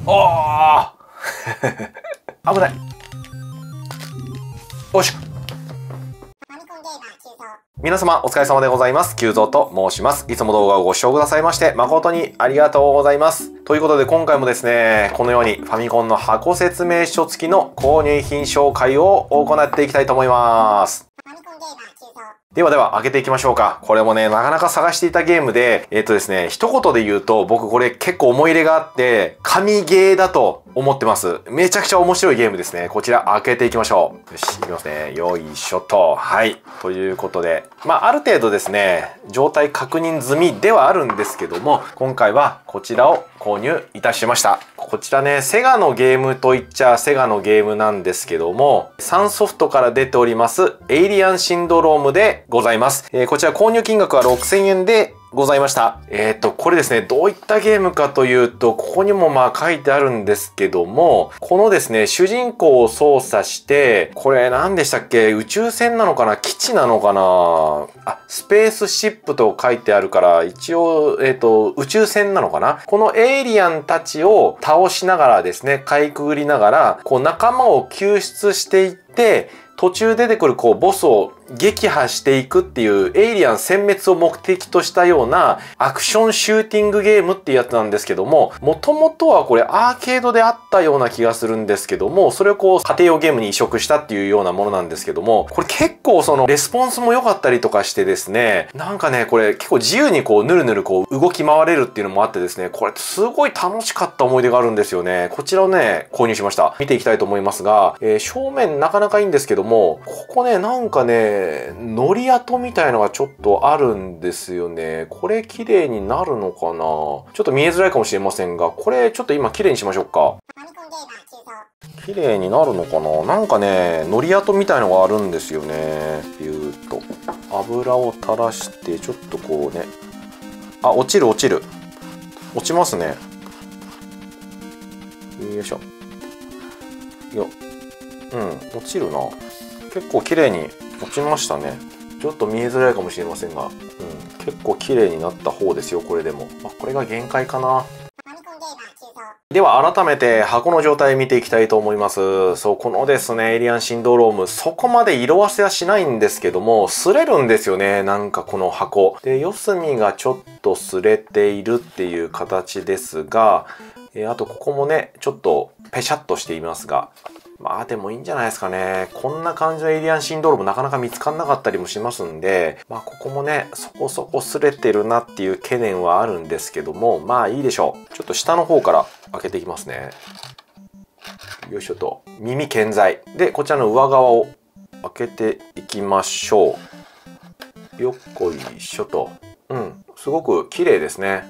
ああ危ない。よし。皆様お疲れ様でございます。急蔵と申します。いつも動画をご視聴くださいまして誠にありがとうございます。ということで今回もですね、このようにファミコンの箱説明書付きの購入品紹介を行っていきたいと思います。では開けていきましょうか。これもね、なかなか探していたゲームで、ですね、一言で言うと、僕これ結構思い入れがあって、神ゲーだと思ってます。めちゃくちゃ面白いゲームですね。こちら開けていきましょう。よし、いきますね。よいしょと。はい。ということで、ある程度ですね、状態確認済みではあるんですけども、今回はこちらを購入いたしました。こちらね、セガのゲームといっちゃセガのゲームなんですけども、サンソフトから出ております、エイリアンシンドロームでございます。こちら購入金額は6000円でございました。これですね、どういったゲームかというと、ここにも書いてあるんですけども、このですね、主人公を操作して、これ何でしたっけ？宇宙船なのかな？基地なのかな？スペースシップと書いてあるから、一応、宇宙船なのかな？このエイリアンたちを倒しながらですね、かいくぐりながら、こう仲間を救出していって、途中出てくるボスを撃破していくっていうエイリアン殲滅を目的としたようなアクションシューティングゲームっていうやつなんですけども、もともとはこれアーケードであったような気がするんですけども、それを家庭用ゲームに移植したっていうようなものなんですけども、これ結構レスポンスも良かったりとかしてですね、なんかね、これ結構自由にぬるぬる動き回れるっていうのもあってですね、これすごい楽しかった思い出があるんですよね。こちらをね、購入しました。見ていきたいと思いますが、正面なかなかいいんですけども、ここね、なんかね、のり跡みたいのがちょっとあるんですよね。これ綺麗になるのかな？ちょっと見えづらいかもしれませんが、これちょっと今綺麗にしましょうか。綺麗になるのかな？なんかね、のり跡みたいのがあるんですよね。ビューっと。油を垂らして、ちょっとね。落ちる。落ちますね。よいしょ。落ちるな。結構綺麗に落ちましたね。ちょっと見えづらいかもしれませんが、結構綺麗になった方ですよ、これでも。これが限界かな。では改めて箱の状態見ていきたいと思います。そう、このですね、エイリアンシンドローム、そこまで色あせはしないんですけども、擦れるんですよね、なんかこの箱。で、四隅がちょっと擦れているっていう形ですが、あとここもね、ちょっとペシャッとしていますが、でもいいんじゃないですかね。こんな感じのエイリアンシンドロームなかなか見つかんなかったりもしますんで、ここもね、そこそこ擦れてるなっていう懸念はあるんですけども、いいでしょう。ちょっと下の方から開けていきますね。よいしょと。耳健在。で、こちらの上側を開けていきましょう。よっこいしょと。すごく綺麗ですね。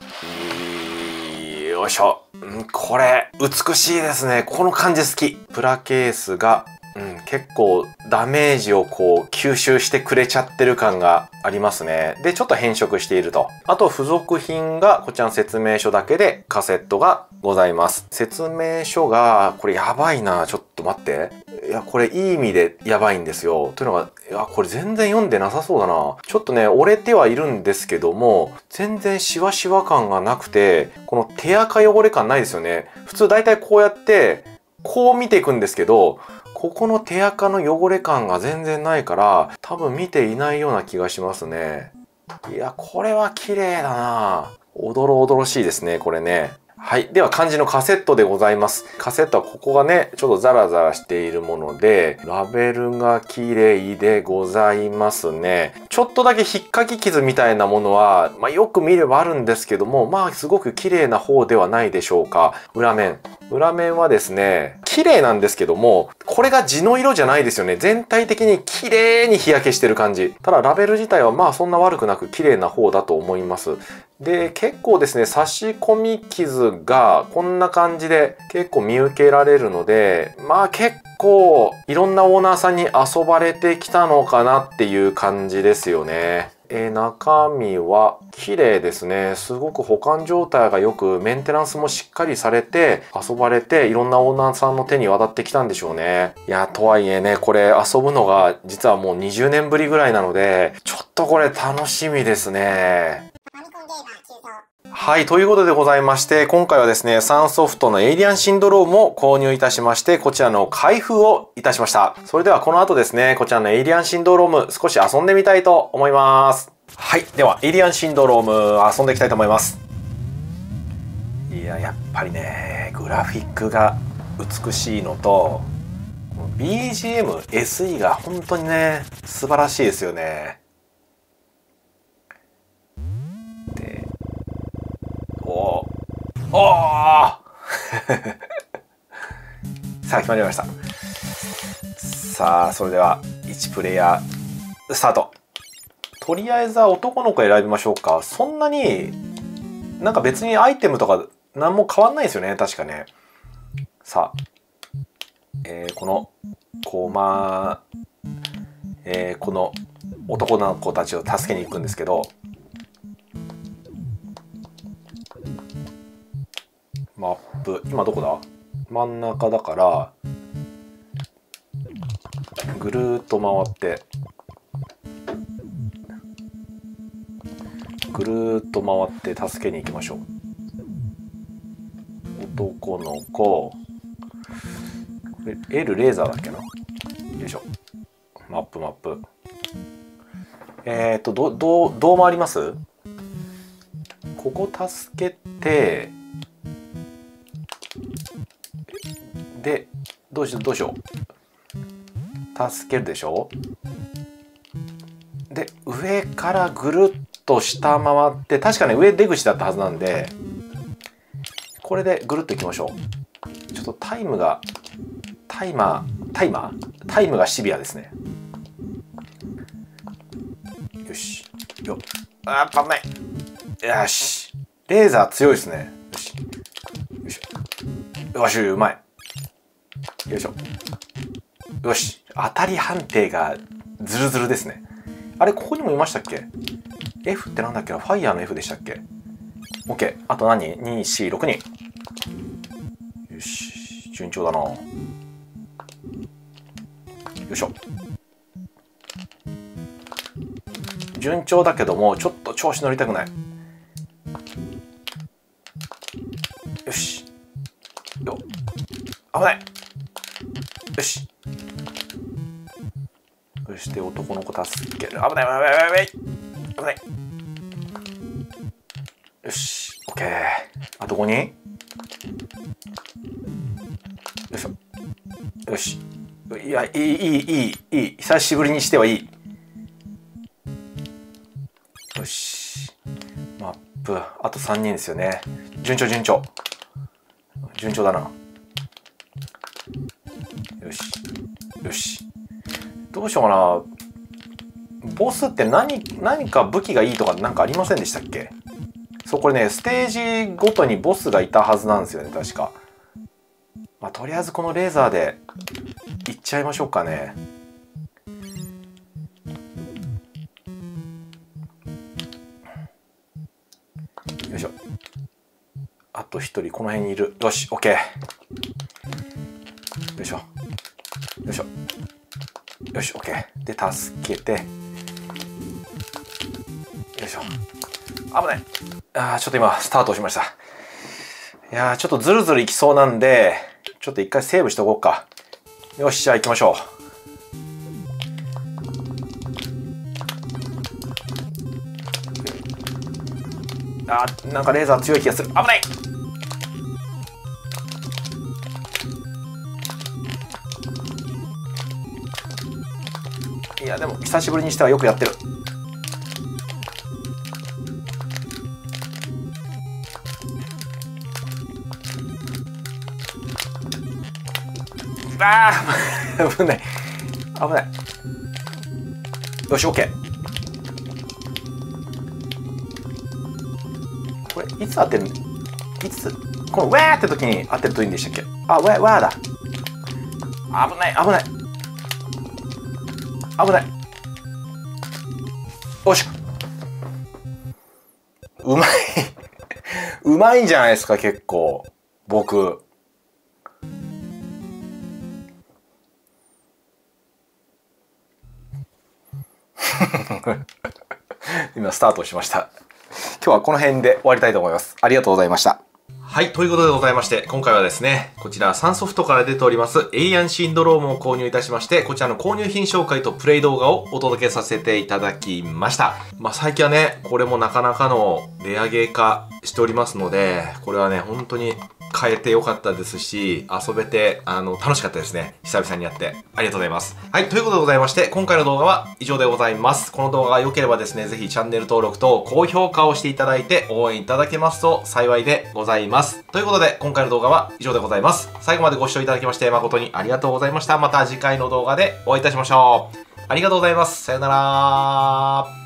よいしょ。これ、美しいですね。この感じ好き。プラケースが、結構ダメージを吸収してくれちゃってる感がありますね。で、ちょっと変色していると。あと、付属品が、こちらの説明書だけでカセットがございます。説明書が、これやばいな。ちょっと待って。いや、これいい意味でやばいんですよ。というのが、いや、これ全然読んでなさそうだな。ちょっとね、折れてはいるんですけども、全然シワシワ感がなくて、この手垢汚れ感ないですよね。普通大体こうやって、こう見ていくんですけど、ここの手垢の汚れ感が全然ないから、多分見ていないような気がしますね。いや、これは綺麗だな。おどろおどろしいですね、これね。はい。では、漢字のカセットでございます。カセットはここがね、ちょっとザラザラしているもので、ラベルが綺麗でございますね。ちょっとだけ引っかき傷みたいなものは、よく見ればあるんですけども、すごく綺麗な方ではないでしょうか。裏面。裏面はですね、綺麗なんですけども、これが地の色じゃないですよね。全体的に綺麗に日焼けしてる感じ。ただラベル自体はそんな悪くなく綺麗な方だと思います。で、結構ですね、差し込み傷がこんな感じで結構見受けられるので、結構いろんなオーナーさんに遊ばれてきたのかなっていう感じですよね。中身は綺麗ですね。すごく保管状態が良く、メンテナンスもしっかりされて、遊ばれて、いろんなオーナーさんの手に渡ってきたんでしょうね。いや、とはいえね、これ遊ぶのが実はもう20年ぶりぐらいなので、ちょっとこれ楽しみですね。 はい、ということでございまして、今回はですね、サンソフトのエイリアンシンドロームを購入いたしまして、こちらの開封をいたしました。それではこの後ですね、こちらのエイリアンシンドローム少し遊んでみたいと思います。はい、ではエイリアンシンドローム遊んでいきたいと思います。いや、やっぱりね、グラフィックが美しいのと、BGM、SE が本当にね、素晴らしいですよね。で、おーさあ、決まりました。さあ、それでは、1プレイヤー、スタート。とりあえずは男の子選びましょうか。そんなに、なんか別にアイテムとか何も変わんないですよね、確かね。さあ、この、この男の子たちを助けに行くんですけど、マップ、今どこだ？真ん中だから、ぐるーっと回って、ぐるーっと回って助けに行きましょう。男の子、L レーザーだっけな。よいしょ。マップ。どう回ります？ここ助けて、で、どうしよう。助けるでしょ？で、上からぐるっと下回って、確かね、上出口だったはずなんで、これでぐるっといきましょう。ちょっとタイムがシビアですね。よし。危ない。よし。レーザー強いですね。よし。よし、うまい。よいしょ。よし。当たり判定がズルズルですね。あれ、ここにもいましたっけ？ F ってなんだっけな？ファイヤーの F でしたっけ？ OK。あと何？ 2、4、6人。よし。順調だな。よいしょ。順調だけども、ちょっと調子乗りたくない。よし。よ。危ない。よし。そして男の子助ける。危ない。危ない。よし。オッケー。あと5人？よいしょ。よし。いや、いい。久しぶりにしてはいい。よし。マップ。あと3人ですよね。順調。順調だな。よし。どうしようかな。ボスって何か武器がいいとかなんかありませんでしたっけ？そう、これね、ステージごとにボスがいたはずなんですよね、確か。まあ、とりあえずこのレーザーでいっちゃいましょうかね。よいしょ。あと一人この辺にいる。よし、 OK。 よいしょ。よし、 OK。 で助けて、よいしょ。危ない。ちょっと今スタートしました。いやー、ちょっとズルズルいきそうなんで、ちょっと一回セーブしておこうか。よし、じゃあ行きましょう。なんかレーザー強い気がする。危ない。いや、でも久しぶりにしてはよくやってる。危ない。よし、 OK。 これいつ当てる？このウェーって時に当てるといいんでしたっけ？ウェーだ。危ない。よし。うまい。うまいんじゃないですか、結構。僕。今スタートしました。 今日はこの辺で終わりたいと思います。ありがとうございました。 はい、ということでございまして、今回はですね、こちらサンソフトから出ております、エイリアンシンドロームを購入いたしまして、こちらの購入品紹介とプレイ動画をお届けさせていただきました。最近はね、これもなかなかのレアゲー化しておりますので、これはね、本当に買えてよかったですし、遊べて、楽しかったですね。久々にやって。ありがとうございます。はい、ということでございまして、今回の動画は以上でございます。この動画が良ければですね、ぜひチャンネル登録と高評価をしていただいて応援いただけますと幸いでございます。ということで、今回の動画は以上でございます。最後までご視聴いただきまして誠にありがとうございました。また次回の動画でお会いいたしましょう。ありがとうございます。さよなら。